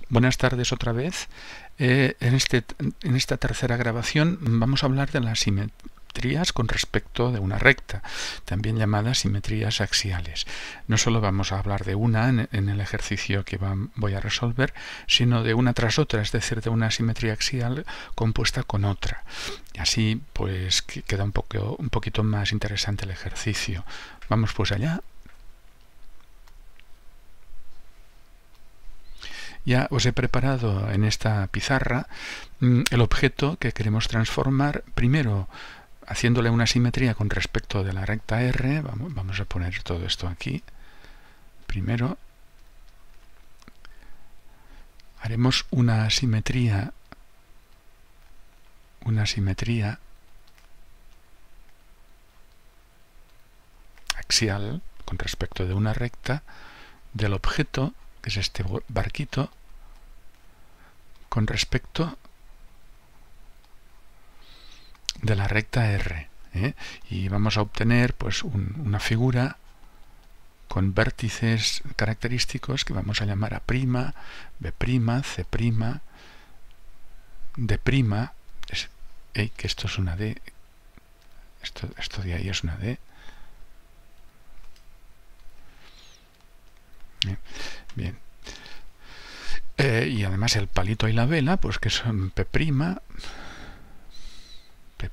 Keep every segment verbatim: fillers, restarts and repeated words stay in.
Buenas tardes otra vez. Eh, en, este, en esta tercera grabación vamos a hablar de las simetrías con respecto de una recta, también llamadas simetrías axiales. No solo vamos a hablar de una en, en el ejercicio que va, voy a resolver, sino de una tras otra, es decir, de una simetría axial compuesta con otra. Y así pues queda un, poco, un poquito más interesante el ejercicio. Vamos pues allá. Ya os he preparado en esta pizarra el objeto que queremos transformar, primero haciéndole una simetría con respecto de la recta R. Vamos, vamos a poner todo esto aquí. Primero haremos una simetría, una simetría axial con respecto de una recta del objeto, que es este barquito, con respecto de la recta R, ¿eh? Y vamos a obtener pues un, una figura con vértices característicos que vamos a llamar A', B', C', D', es, eh, que esto es una D, esto, esto de ahí es una D. Bien, bien. Eh, y además el palito y la vela, pues que son P', P', P',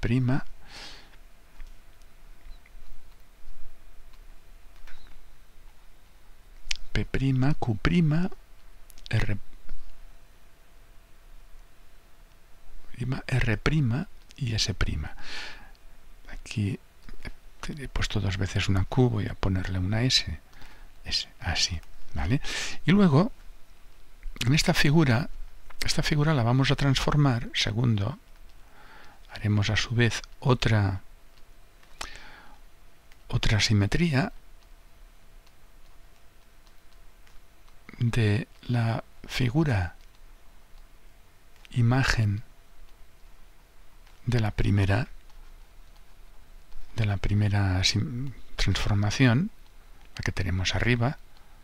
Q', R', R' y S'. Aquí he puesto dos veces una Q, voy a ponerle una S, S, así, ¿vale? Y luego en esta figura, esta figura la vamos a transformar, segundo, haremos a su vez otra, otra simetría de la figura imagen de la primera, de la primera transformación, la que tenemos arriba,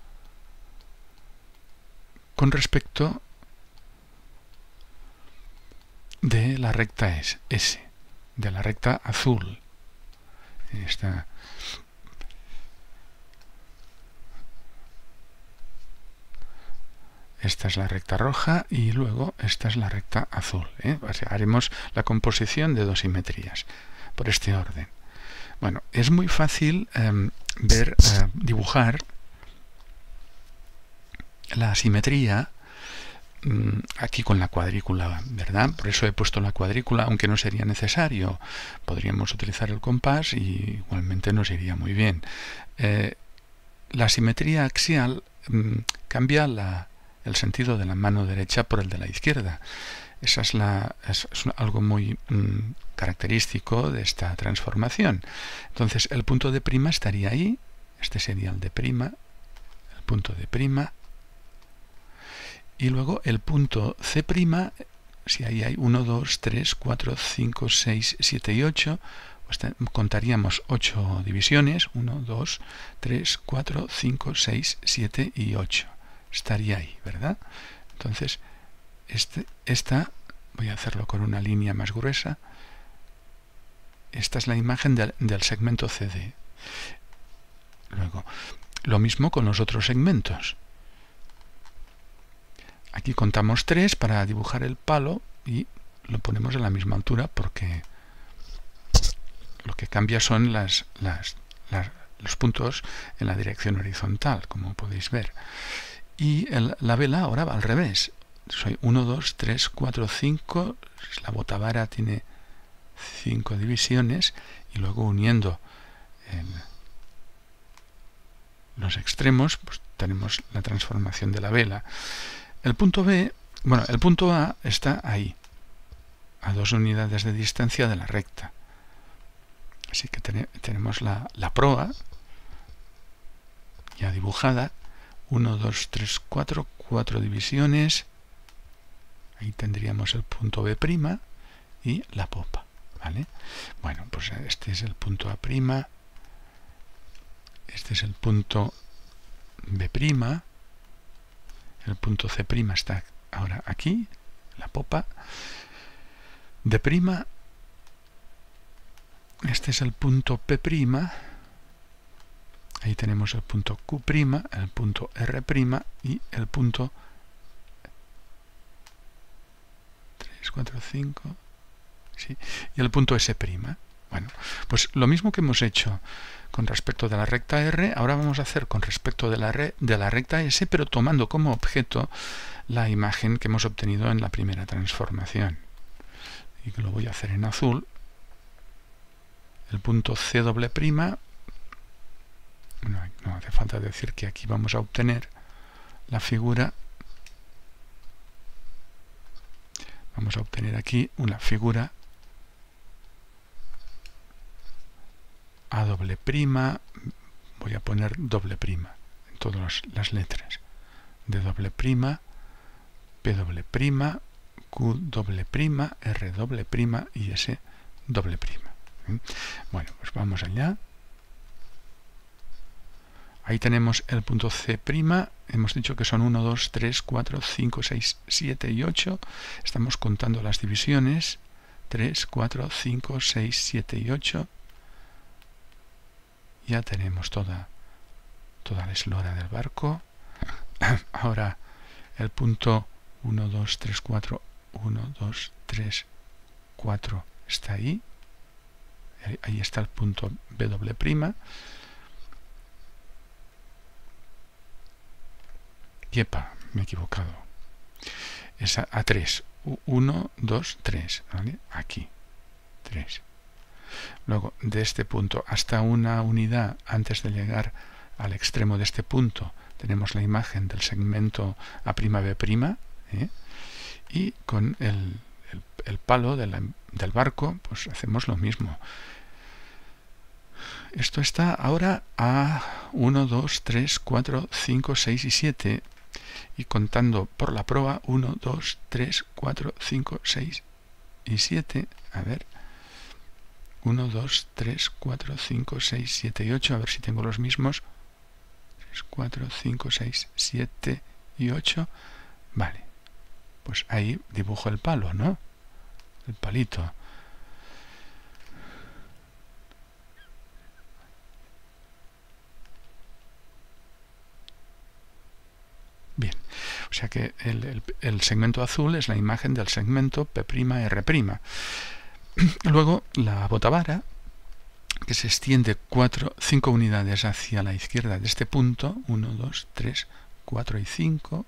con respecto de la recta S, de la recta azul. Esta, esta es la recta roja y luego esta es la recta azul, ¿eh? O sea, haremos la composición de dos simetrías por este orden. Bueno, es muy fácil eh, ver, eh, dibujar la simetría mmm, aquí con la cuadrícula, ¿verdad? Por eso he puesto la cuadrícula, aunque no sería necesario. Podríamos utilizar el compás y igualmente nos iría muy bien. Eh, la simetría axial mmm, cambia la, el sentido de la mano derecha por el de la izquierda. Esa es, la, es, es algo muy mmm, característico de esta transformación. Entonces el punto de prima estaría ahí, este sería el de prima, el punto de prima. Y luego el punto C', si ahí hay uno, dos, tres, cuatro, cinco, seis, siete y ocho, pues contaríamos ocho divisiones, uno, dos, tres, cuatro, cinco, seis, siete y ocho. Estaría ahí, ¿verdad? Entonces, este, esta, voy a hacerlo con una línea más gruesa, esta es la imagen del, del segmento C D. Luego, lo mismo con los otros segmentos. Aquí contamos tres para dibujar el palo y lo ponemos a la misma altura porque lo que cambia son las, las, las, los puntos en la dirección horizontal, como podéis ver. Y el, la vela ahora va al revés. Soy uno, dos, tres, cuatro, cinco. La botavara tiene cinco divisiones y luego uniendo en los extremos pues tenemos la transformación de la vela. El punto B, bueno, el punto A está ahí, a dos unidades de distancia de la recta. Así que ten, tenemos la, la proa ya dibujada, uno, dos, tres, cuatro, cuatro divisiones. Ahí tendríamos el punto B' y la popa, ¿vale? Bueno, pues este es el punto A', este es el punto B', el punto C' está Ahora aquí, la popa de prima, este es el punto P', ahí tenemos el punto Q', el punto R' y el punto tres, cuatro, cinco, sí, y el punto S'. Bueno, pues lo mismo que hemos hecho con respecto de la recta R, ahora vamos a hacer con respecto de la, re, de la recta S, pero tomando como objeto la imagen que hemos obtenido en la primera transformación. Y que lo voy a hacer en azul. El punto C', bueno, no hace falta decir que aquí vamos a obtener la figura. Vamos a obtener aquí una figura A doble prima, voy a poner doble prima en todas las letras. D doble prima, P doble prima, Q doble prima, R doble prima y S doble prima. Bueno, pues vamos allá. Ahí tenemos el punto C', hemos dicho que son uno, dos, tres, cuatro, cinco, seis, siete y ocho. Estamos contando las divisiones. tres, cuatro, cinco, seis, siete y ocho. Ya tenemos toda, toda la eslora del barco. Ahora el punto uno, dos, tres, cuatro, uno, dos, tres, cuatro está ahí. Ahí está el punto B doble prima. Yepa, me he equivocado. Es a, a tres. uno, dos, tres. ¿Vale? Aquí. tres. Luego, de este punto hasta una unidad antes de llegar al extremo de este punto, tenemos la imagen del segmento A'B', ¿eh? Y con el, el, el palo de la, del barco, pues hacemos lo mismo. Esto está ahora a uno, dos, tres, cuatro, cinco, seis y siete. Y contando por la proa, uno, dos, tres, cuatro, cinco, seis y siete. A ver. uno, dos, tres, cuatro, cinco, seis, siete y ocho. A ver si tengo los mismos. tres, cuatro, cinco, seis, siete y ocho. Vale. Pues ahí dibujo el palo, ¿no? El palito. Bien. O sea que el, el, el segmento azul es la imagen del segmento P'R'. Luego la botavara, que se extiende cinco unidades hacia la izquierda de este punto, uno, dos, tres, cuatro y cinco.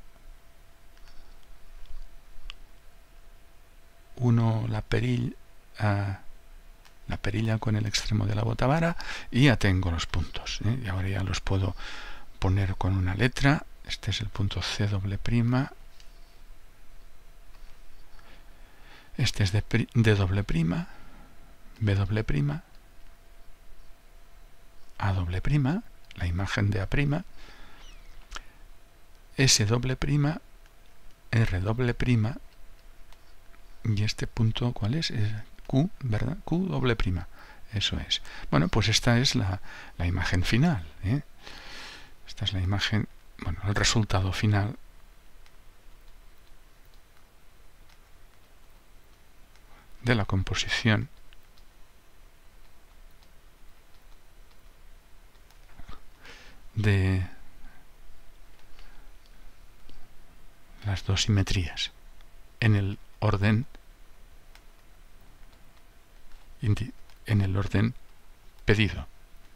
uno la perilla, uh, la perilla con el extremo de la botavara y ya tengo los puntos, ¿eh? Y ahora ya los puedo poner con una letra. Este es el punto C doble prima. Este es de, de doble prima, B doble prima, A doble prima, la imagen de A prima, S doble prima, R doble prima, y este punto, ¿cuál es? Es Q, ¿verdad? Q doble prima, eso es. Bueno, pues esta es la, la imagen final, ¿eh? Esta es la imagen, bueno, el resultado final de la composición de las dos simetrías en el orden en el orden pedido.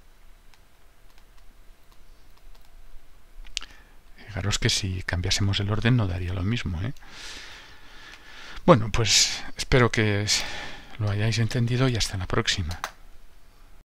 Fijaros que si cambiásemos el orden no daría lo mismo, ¿eh? Bueno, pues espero que lo hayáis entendido y hasta la próxima.